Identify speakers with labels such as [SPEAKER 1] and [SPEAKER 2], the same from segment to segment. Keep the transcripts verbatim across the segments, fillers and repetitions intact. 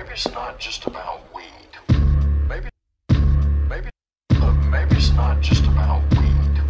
[SPEAKER 1] maybe it's not just about weed. Maybe, maybe, look, maybe it's not just about weed.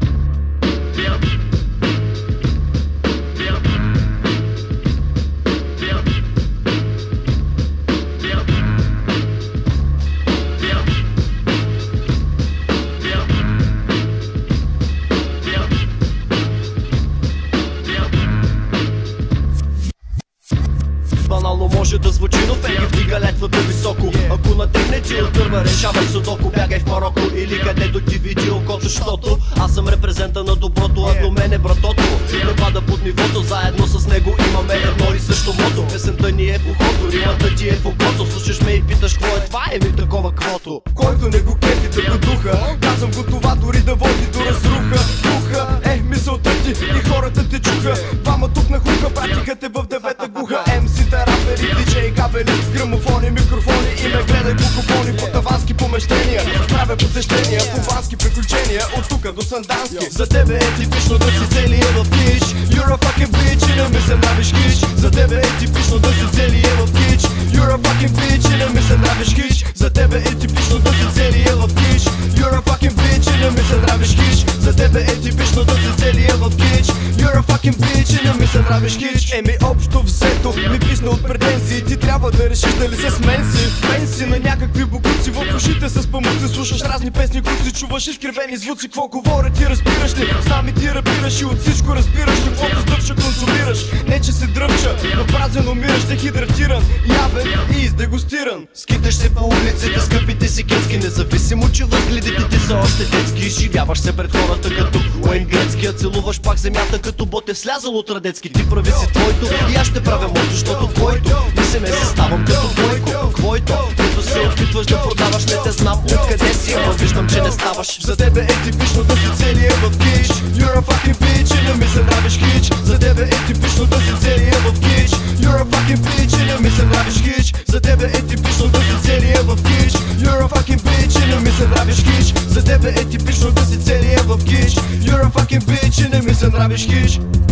[SPEAKER 2] Банално може да звучи, но Феги вдига летвата високо. Ако натегне ти от дърва, решавай судоко, бягай в Мароко или където ти види окото, щото аз съм репрезента на доброто, а до мен е братото. Не пада под нивото, заедно с него имаме едно и също мото. Песента ни е в ухото, римата ти е в окото. Слушаш ме и питаш какво е това, е ми такова квото.
[SPEAKER 3] Който не го кефи да го духа, казвам го това дори да води до разруха. Духа, е мисълта ти и хората те чуха. Двама тук на хуха, пратиха те в девета глуха. Ем си-та, рапери, диджей, кабели, грамофони, микрофони и ме гледай по купони по тавански помещения. Правя посещения, кубански приключения от тука до Сандански. За тебе е типично да си целия в кич. You're a fucking bitch и не ми се нравиш хич. За тебе е типично да си целия в кич. You're a fucking bitch и не ми се нравиш хич. За тебе е типично да си целия в кич. You're a fucking bitch и не ми се нравиш хич. За тебе е типично да си целия в кич. You're a fucking bitch и не ми се нравиш хич. Еми общо взето ми писна от претензии. Ти трябва да решиш дали се с мен си. Пенси на някакви богуци в ушите с памуци. Слушаш разни песни, които си чуваш изкривени звуци. Какво говорят ти разбираш ли? Знам и ти рапираш и от всичко разбираш. Каквото сдъвча консумираш. Не че се дръпча, но празен умираш. Те хидратиран, явен и издегустиран.
[SPEAKER 2] Скиташ се по улиците, скъпите си кетски. Независимо, че възгледите ти са още детски. Изживяваш се пред хората като Уейн Грецки, а целуваш пак земята като Ботев слязал от Радецки. Ти прави си твоето и аз ще правя моето, защото твоето не се ме съставам като Бойко. Твоето, като се опитваш да продаваш, не те знам откъде си, но виждам, че не ставаш.
[SPEAKER 3] За тебе е типично да си целия в кич. You're a fucking bitch и не ми се нравиш хич. За тебе е типично да си целия в кич. You're a fucking bitch и не ми се нравиш хич. За тебе е типично да си целия в кич. You're a fucking bitch и не ми се нравиш хич. За тебе е типично да си целия в кич. You're a fucking bitch и не ми се нравиш хич.